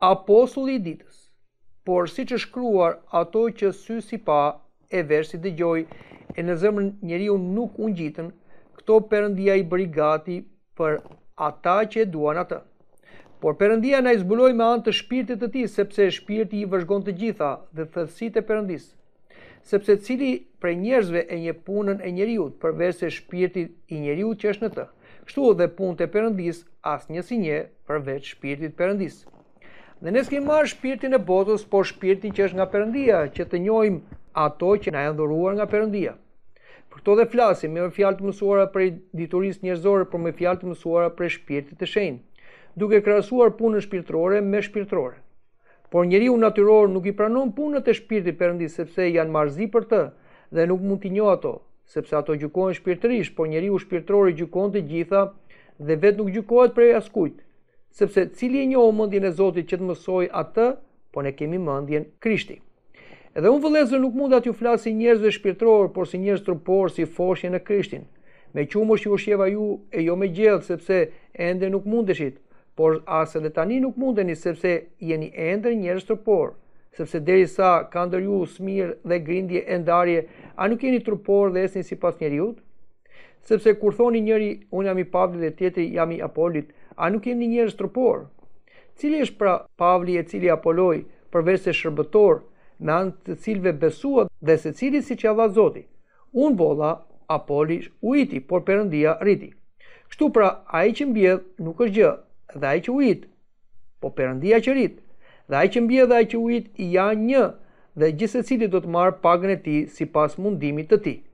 apostulli i ditës. Por siç është shkruar, ato që sy si pa, e versi dëgjoi, e në zemrën njeriu nuk u ngjitën, këto Perëndia i bëri gati për ata që e duan atë. Por Perëndia na i zbuloi me anë të shpirtit të tij, sepse shpirti i vëzhgon të gjitha dhe thellësitë e Perëndisë. Sepse cili prej njerëzve e njeh punën e njeriu, përveç se shpirti i njeriu që është në të. Kështu edhe punët e Perëndisë asnjë si njeh përveç shpirtit të Perëndisë. Dhe ne s'kemi marrë shpirtin e botës, por shpirtin që është nga Perëndia, që të njohim ato që na janë dhuruar nga Perëndia. Për këto dhe flasim me fjalë të mësuara prej diturisë njerëzore, por me fjalë të mësuara prej shpirtit të shenjtë, duke krahasuar punën shpirtërore me shpirtërore. Por njeriu natyror nuk i pranon punët e shpirtit Perëndisë, sepse janë marrëzi për të dhe nuk mund t'i njohë ato, sepse ato gjykohen shpirtërisht, por njeriu shpirtëror i gjykon të gjitha dhe vetë nuk gjykohet prej askujt. Sepse cili e njohë mendjen e Zotit që të mësoj atë, po ne kemi mendjen Krishti. Edhe unë vëllezër nuk mund t'ju flas si njerëzve shpirtëror, por si njerëz trupor, si foshje në Krishtin. Me qumë që ushqeva ju e jo me gjellë, sepse ende nuk mundeshit, por as edhe tani nuk mundeni, sepse jeni ende njerëz trupor. Sepse derisa ka ndër ju smir dhe grindje e ndarje, a nuk jeni trupor dhe esni sipas njeriut? Sepse kur thoni njëri unë jam i Pavlit dhe tjetri jam i Apollit, a nuk jeni njerëz trupor? Cili është pra Pavli e cili Apolloi, përveç se shërbëtor, me anë të cilëve besua dhe secili siç ia dha Zoti? Unë bolla, Apolli ujiti, por Perëndia rriti. Kështu pra, ai që mbjedh nuk është gjë, dhe ai që ujit, po Perëndia që rrit. Dhe ai që mbjedh dhe ai që ujit janë një, dhe gjithsecili do të marrë pagën e tij sipas mundimit të tij.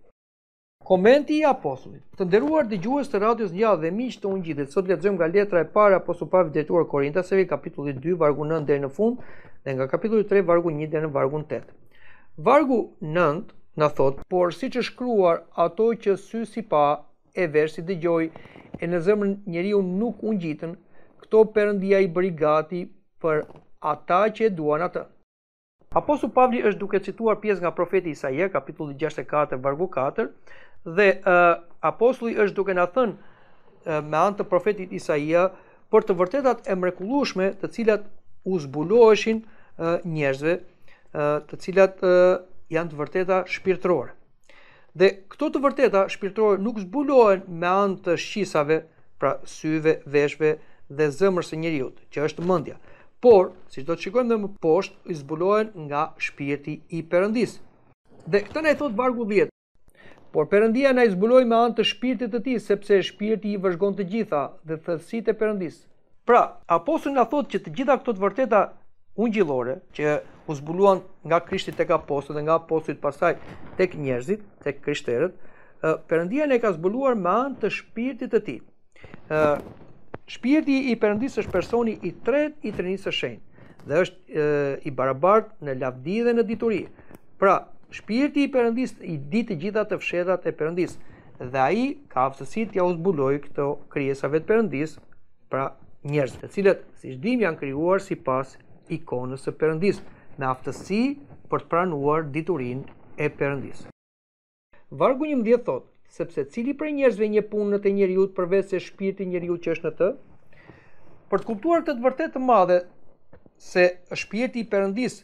Komenti i apostullit. Të nderuar dëgjues të radios Gjallë dhe miq të Ungjillit, sot lexojmë nga letra e parë e apostullit Pavlit drejtuar Korintasve, kapitulli 2, vargu 9 deri në fund, dhe nga kapitulli 3, vargu 1 deri në vargun 8. Vargu 9 na thot: por siç është shkruar, ato që sy si pa, e versi dëgjoi, e në zemrën njeriu nuk u ngjitën, këto Perëndia i bëri gati për ata që e duan atë. Apostulli Pavli është duke cituar pjesë nga profeti Isaia, kapitulli 64, vargu 4, dhe apostulli është duke na thënë me anë të profetit Isaia për të vërtetat e mrekullueshme të cilat u zbuloheshin njerëzve, të cilat janë të vërteta shpirtërore. Dhe këto të vërteta shpirtërore nuk zbulohen me anë të shqisave, pra syve, veshve dhe zemrës së njeriut, që është mendja. Por, siç do të shikojmë më poshtë, i zbulohen nga shpirti i Perëndisë. Dhe këtë na i thot vargu 10. Por Perëndia na i zbuloi me anë të shpirtit të tij, sepse shpirti i vëzhgon të gjitha dhe thellësitë e Perëndisë. Pra, apostulli na thot që të gjitha këto të vërteta ungjillore që u zbuluan nga Krishti tek apostujt dhe nga apostujt pastaj tek njerëzit, tek krishterët, Perëndia na ka zbuluar me anë të shpirtit të tij. Shpirti i Perëndisë është personi i tretë i Trinisë së Shenjtë dhe është i barabartë në lavdi dhe në dituri. Pra, shpirti i Perëndisë i di të gjitha të fshetat e Perëndisë dhe ai ka aftësi t'ia zbulojë këto krijesave të Perëndisë, pra njerëz, të cilët siç dim janë krijuar sipas ikonës së Perëndisë, me aftësi për të pranuar diturinë e Perëndisë. Vargu 11 thotë: sepse cili prej njerëzve njeh punët e njeriu përveç se shpirti i njeriu që është në të? Për të kuptuar këtë të vërtetë të madhe se shpirti i Perëndisë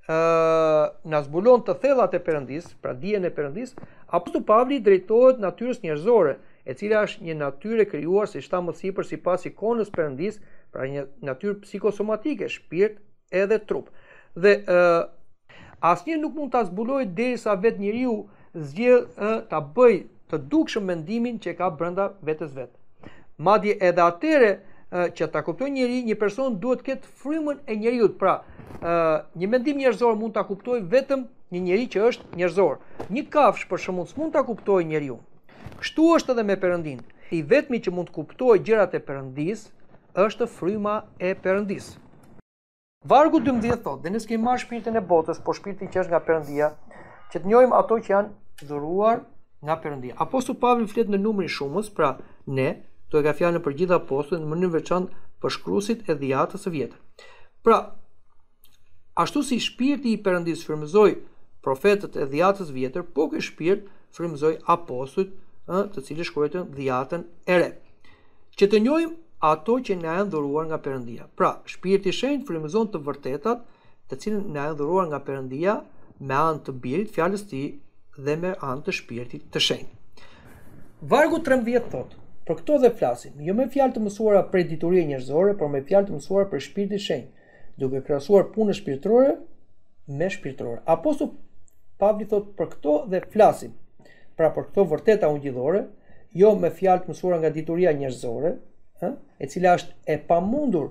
na zbulon të thellat e Perëndisë, pra dijen e Perëndisë, apostulli Pavli drejtohet natyrës njerëzore, e cila është një natyrë e krijuar siç tha më sipër sipas ikonës Perëndisë, pra një natyrë psikosomatike, shpirt edhe trup. Dhe asnjë nuk mund ta zbulojë derisa vetë njeriu zgjedh ta bëjë të dukshëm mendimin që ka brenda vetes vet. Madje edhe atëre që ta kuptojë një person duhet të ketë frymën e njeriu. Pra, një mendim njerëzor mund ta kuptojë vetëm një njeri që është njerëzor. Një kafshë për shembull s'mund ta kuptojë njeriu. Kështu është edhe me Perëndin. I vetmi që mund të kuptojë gjërat e Perëndisë është fryma e Perëndisë. Vargu 12 thotë: dhe ne s'kemi marrë shpirtin e botës, por shpirtin që është nga Perëndia, që të njohim ato që janë dhuruar nga Perëndia. Apostulli Pavli flet në numrin shumës, pra ne, to e ka fjalën për gjithë apostujt, në mënyrë veçantë për shkruesit e dhjatës së vjetër. Pra, ashtu si shpirti i Perëndisë frymëzoi profetët e dhjatës vjetër, po ky shpirt frymëzoi apostujt, të cilët shkruajtën dhjatën e re. Që të njohim ato që na janë dhuruar nga Perëndia. Pra, Shpirti i Shenjtë frymëzon të vërtetat, të cilën na janë dhuruar nga Perëndia me anë të Birit, fjalës së Tij dhe me anë të Shpirtit të Shenjtë. Vargu 13 thotë: "Për këto dhe flasim, jo me fjalë të mësuara prej diturie njerëzore, por me fjalë të mësuara prej Shpirtit të Shenjtë, duke krahasuar punën shpirtërore me shpirtërore." Apostulli Pavli thotë: "Për këto dhe flasim." Pra për këto vërteta ungjillore, jo me fjalë të mësuara nga dituria njerëzore, e cila është e pamundur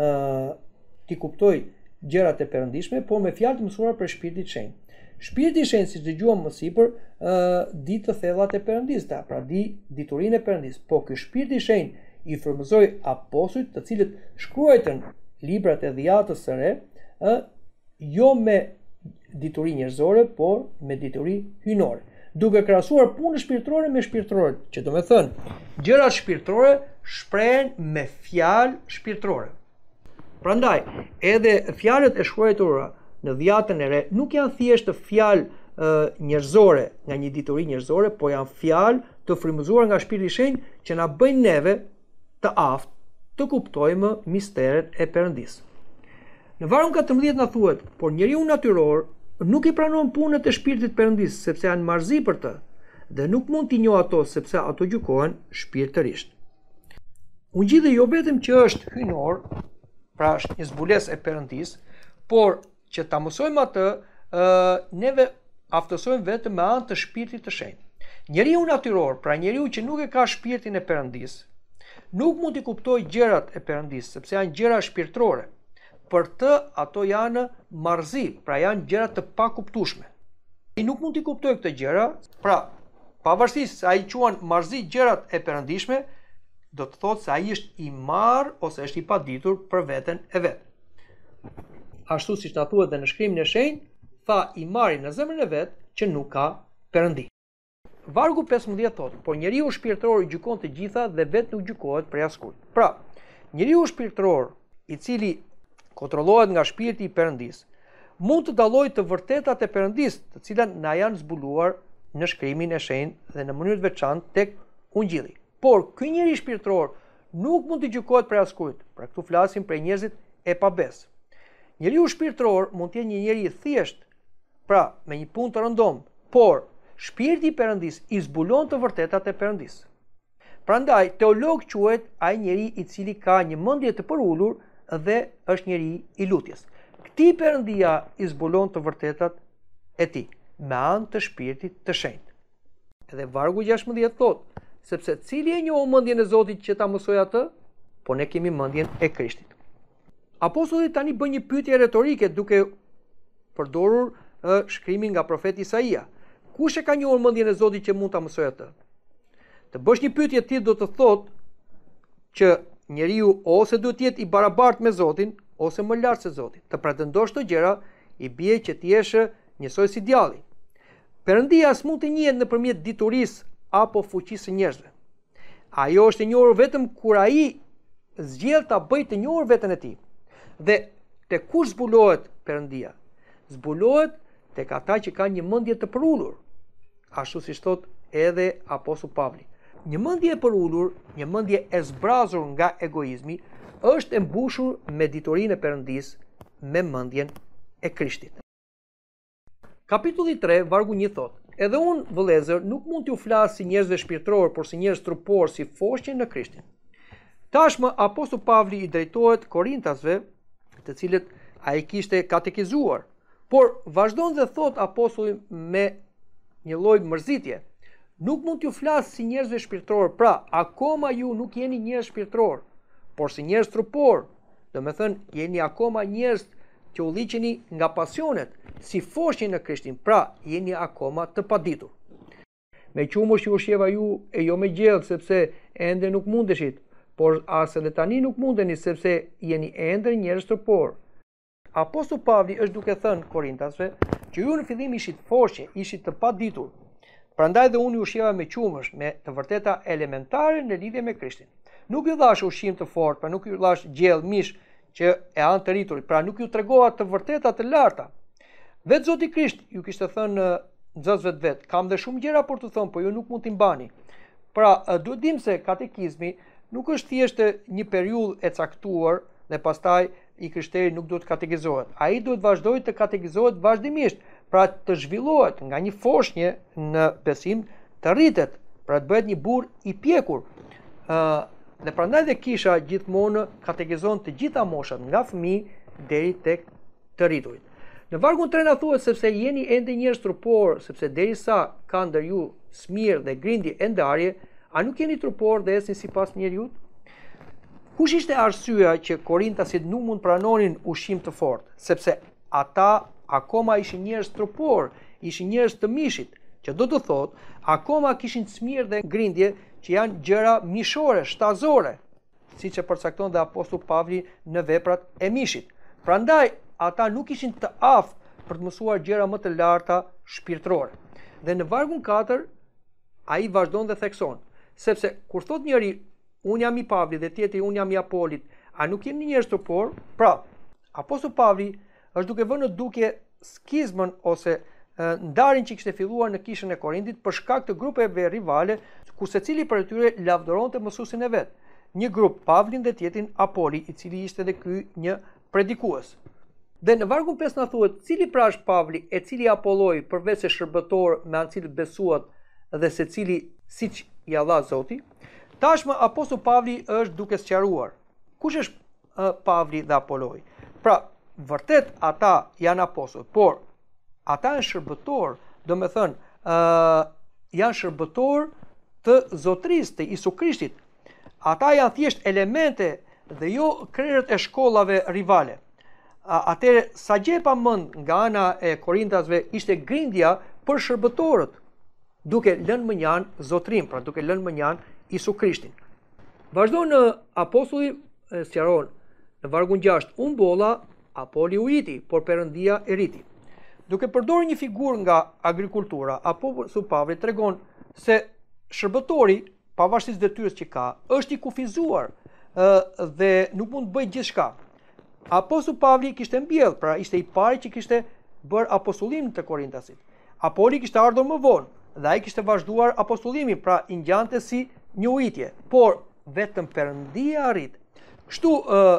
t'i kuptoj gjërat e perëndishme, por me fjalë të mësuara për Shpirtin e Shenjtë. Shpirti i Shenjtë, siç dëgjuam më sipër, di të thellat e Perëndisë, pra di diturinë e Perëndisë. Po ky Shpirti i Shenjtë i frymëzoi apostujt, të cilët shkruajtën librat e Dhjatës së Re, jo me dituri njerëzore, por me dituri hyjnore, duke krahasuar punën shpirtërore me shpirtërore, që do të thënë, gjërat shpirtërore shprehen me fjalë shpirtërore. Prandaj, edhe fjalët e shkruara në Dhjatën e Re nuk janë thjesht fjalë njerëzore nga një dituri njerëzore, por janë fjalë të frymëzuara nga Shpirti i Shenjtë që na bëjnë neve të aftë të kuptojmë misteret e Perëndisë. Në vargun 14 na thuhet: "Por njeriu natyror nuk i pranon punët e Shpirtit të Perëndisë, sepse janë marrëzi për të, dhe nuk mund t'i njohë ato, sepse ato gjykohen shpirtërisht." Ungjilli jo vetëm që është hyjnor, pra është një zbulesë e Perëndisë, por që ta mësojmë atë, neve aftësojmë vetëm me anë të Shpirtit të Shenjtë. Njeriu natyror, pra njeriu që nuk e ka Shpirtin e Perëndisë, nuk mund t'i kuptojë gjërat e Perëndisë, sepse janë gjëra shpirtërore. Për të ato janë marrëzi, pra janë gjëra të pakuptueshme. Ai nuk mund t'i kuptojë këto gjëra, pra pavarësisht se ai quan marrëzi gjërat e perëndishme, do të thotë se ai është i marrë ose është i paditur për veten e vet. Ashtu siç na thuhet edhe në Shkrimin e Shenjtë, tha i marri në zemrën e vet që nuk ka Perëndi. Vargu 15 thotë: "Por njeriu shpirtëror i gjykon të gjitha dhe vetë nuk gjykohet prej askujt." Pra, njeriu shpirtëror, i cili kontrollohet nga Shpirti i Perëndisë, mund të dallojë të vërtetat e Perëndisë, të cilat na janë zbuluar në Shkrimin e Shenjtë dhe në mënyrë të veçantë tek Ungjilli. Por ky njeri shpirtëror nuk mund të gjykohet prej askujt. Pra këtu flasim për njerëzit e pabes. Njeriu shpirtëror mund të jetë një njeri i thjesht, pra me një punë të rëndom, por Shpirti i Perëndisë i zbulon të vërtetat e Perëndisë. Prandaj teolog quhet ai njeri i cili ka një mendje të përulur dhe është njeri i lutjes. Këtij Perëndia i zbulon të vërtetat e tij me anë të Shpirtit të Shenjtë. Edhe vargu 16 thotë: "Sepse cili e njoh mendjen e Zotit që ta mësoj atë, po ne kemi mendjen e Krishtit." Apostulli tani bën një pyetje retorike duke përdorur shkrimin nga profeti Isaia. Kush e ka njohur mendjen e Zotit që mund ta mësoj atë? Të bësh një pyetje tillë do të thotë që njeriu ose duhet të jetë i barabartë me Zotin ose më lart se Zoti. Të pretendosh këto gjëra i bie që ti je njësoj si djalli. Perëndia s'mund të njihet nëpërmjet diturisë apo fuqisë së njerëzve. Ajo është e njohur vetëm kur ai zgjedh ta bëjë të njohur veten e tij. Dhe tek kush zbulohet Perëndia? Zbulohet tek ata që kanë një mendje të përulur, ashtu siç thot edhe apostulli Pavli. Një mendje e përulur, një mendje e zbrazur nga egoizmi, është e mbushur me diturinë e Perëndisë, me mendjen e Krishtit. Kapitulli 3, vargu 1 thot: "Edhe unë, vëllezër, nuk mund t'ju flas si njerëzve shpirtëror, por si njerëz trupor, si foshqe në Krishtin." Tashmë apostulli Pavli i drejtohet Korintasve, të cilët ai kishte katekizuar, por vazhdon dhe thot apostulli me një lloj mërzitje: "Nuk mund t'ju flas si njerëzve shpirtëror, pra akoma ju nuk jeni njerëz shpirtëror, por si njerëz trupor, do me thënë jeni akoma njerëz që u liqeni nga pasionet, si foshqe në Krishtin, pra jeni akoma të paditur. Me qumësh ju ushqeva ju e jo me gjellë, sepse ende nuk mundeshit, por as edhe tani nuk mundeni, sepse jeni ende njerëz trupor." Apostulli Pavli është duke thënë Korintasve që ju në fillim ishit foshqe, ishit të paditur. Prandaj dhe unë ju ushqeva me qumësh, me të vërteta elementare në lidhje me Krishtin. Nuk ju dhash ushqim të fortë, pra nuk ju dhash gjellë, mish që e anë të rriturit, pra nuk ju tregova të vërteta të larta. Vetë Zoti Krisht ju kishte thënë nxënësve vet, kam dhe shumë gjëra për të thënë, por ju nuk mund t'i mbani. Pra duhet dim se katekizmi nuk është thjesht një periudhë e caktuar dhe pastaj i krishteri nuk duhet katekizohet. Ai duhet vazhdojë të katekizohet vazhdimisht, pra të zhvillohet nga një foshnjë në besim të rritet, pra të bëhet një burr i pjekur. Dhe prandaj dhe kisha gjithmonë katekizon të gjitha moshat, nga fëmijë deri tek të rriturit. Në vargun 3 na thuhet sepse jeni ende njerëz trupor, sepse derisa ka ndër ju smirë dhe grindje e ndarje, a nuk jeni trupor dhe ecni sipas njeriut? Kush ishte arsyeja që Korintasit nuk mund pranonin ushqim të fortë? Sepse ata akoma ishin njerëz trupor, ishin njerëz të mishit, që do të thotë akoma kishin smirë dhe grindje që janë gjëra mishore, shtazore, siç e përcakton dhe apostulli Pavli në veprat e mishit. Prandaj ata nuk ishin të aftë për të mësuar gjëra më të larta shpirtërore. Dhe në vargun 4 ai vazhdon dhe thekson, sepse kur thot njëri unë jam i Pavlit dhe tjetri unë jam i Apolit, a nuk jemi njerëz trupor? Pra, apostulli Pavli është duke vënë në dukje skizmën ose ndarjen që kishte filluar në kishën e Korintit për shkak të grupeve rivale, ku secili prej tyre lavdëronte mësuesin e vet. Një grup Pavlin dhe tjetrin Apoli, i cili ishte edhe ky një predikues. Dhe në vargun 5 na thuhet, cili pra është Pavli e cili Apolloi përveç se shërbëtor me anë cilit besuat dhe secili siç i dha Zoti. Tashmë apostulli Pavli është duke sqaruar. Kush është Pavli dhe Apolloi? Pra, vërtet ata janë apostull, por ata janë shërbëtor, do me thënë, janë shërbëtor të Zotrisë, të Isu Krishtit. Ata janë thjesht elemente dhe jo krerët e shkollave rivale. Atëre sa gjepa mend nga ana e Korintasve ishte grindja për shërbëtorët, duke lënë mënjan Zotrin, pra duke lënë mënjan Isu Krishtin. Vazhdon në apostulli sqaron në vargun 6, unë bolla, Apoli u iti, por Perëndia e rriti. Duke përdorur një figurë nga agrikultura, apostulli Pavli tregon se shërbëtori, pavarësisht detyrës që ka, është i kufizuar dhe nuk mund të bëjë gjithçka. Apostulli Pavli kishte mbjell, pra ishte i pari që kishte bërë apostullimin të Korintasit. Apoli kishte ardhur më vonë dhe ai kishte vazhduar apostullimin, pra i ngjante si një ujitje, por vetëm Perëndia arrit. Kështu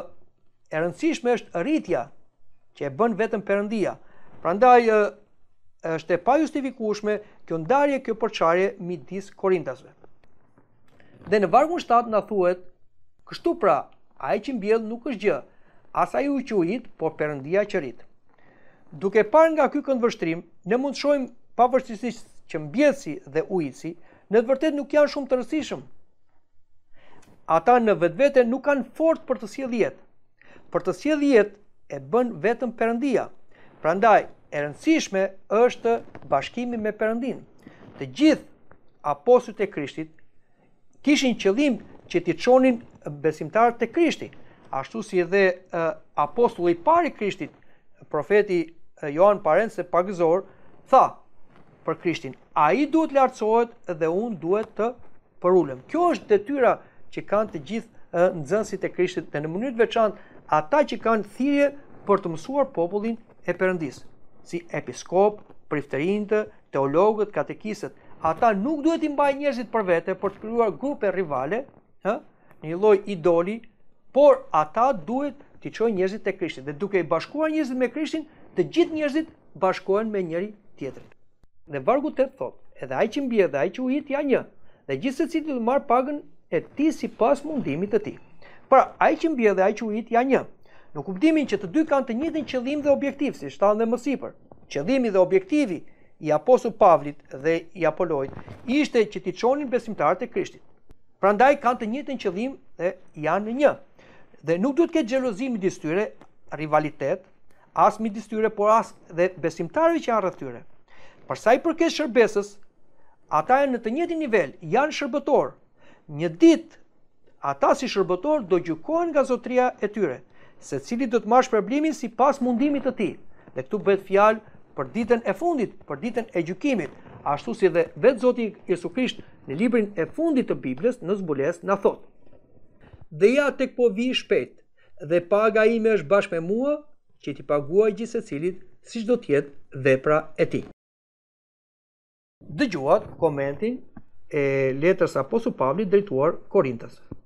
e rëndësishme është rritja që e bën vetëm Perëndia. Prandaj është e pajustifikueshme kjo ndarje, kjo përçarje midis Korintasve. Dhe në vargun 7 na thuhet, kështu pra, ai që mbjell nuk është gjë, as ai që ujit, por Perëndia që rrit. Duke parë nga ky këndvështrim, ne mund të shohim pavarësisht që mbjellësi dhe ujitësi në të vërtetë nuk janë shumë të rëndësishëm. Ata në vetvete nuk kanë fort për të sjellë jetë. Për të sjellë jetë e bën vetëm Perëndia. Prandaj e rëndësishme është bashkimi me Perëndin. Të gjithë apostujt e Krishtit kishin qëllim që t'i çonin besimtarët te Krishti, ashtu si edhe apostulli i parë i Krishtit, profeti Johan Parentse Pagëzor, tha për Krishtin, ai duhet lartësohet dhe unë duhet të përulem. Kjo është detyra që kanë të gjithë nxënësit e Krishtit dhe në mënyrë të veçantë ata që kanë thirrje për të mësuar popullin e Perëndisë, si episkop, priftërinjtë, teologët, katekistët. Ata nuk duhet i mbajnë njerëzit për vete për të krijuar grupe rivale, një lloj idoli, por ata duhet t'i çojnë njerëzit te Krishti dhe duke i bashkuar njerëzit me Krishtin, të gjithë njerëzit bashkohen me njëri tjetrin. Dhe vargu 8 thotë, edhe ai që mbjell dhe ai që ujit janë një, dhe gjithë secili do të marr pagën e tij sipas mundimit të tij. Pra, ai që mbjell dhe ai që ujit janë një. Në kuptimin që të dy kanë të njëjtin qëllim dhe objektiv, si shtanë dhe më sipër. Qëllimi dhe objektivi i apostullit Pavlit dhe i Apolloit ishte që t'i çonin besimtarët e Krishtit. Prandaj kanë të njëjtin qëllim dhe janë një. Dhe nuk duhet të ketë xhelozi midis tyre, rivalitet, as midis tyre, por as dhe besimtarëve që janë rreth tyre. Për sa i përket shërbesës, ata janë në të njëjtin nivel, janë shërbëtor. Një ditë ata si shërbëtor do gjykohen nga zotëria e tyre, secili do të marrë shpërblimin sipas mundimit të tij. Dhe këtu bëhet fjalë për ditën e fundit, për ditën e gjykimit, ashtu si dhe vetë Zoti Jezu Krisht në librin e fundit të Biblës në zbulesë na thotë: "Dhe ja tek po vi shpejt, dhe paga ime është bashkë me mua, që t'i paguaj gjithë secilit siç do të jetë vepra e tij." Dëgjuat komentin e letrës apostullit Pavlit drejtuar Korintasve.